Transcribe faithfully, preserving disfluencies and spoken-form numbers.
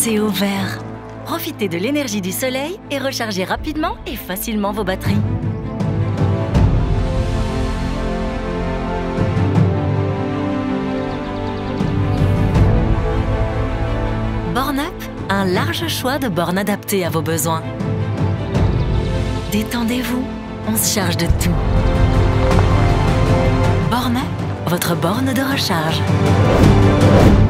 C'est au vert. Profitez de l'énergie du soleil et rechargez rapidement et facilement vos batteries. Born-Up, un large choix de bornes adaptées à vos besoins. Détendez-vous, on se charge de tout. Born-Up, votre borne de recharge.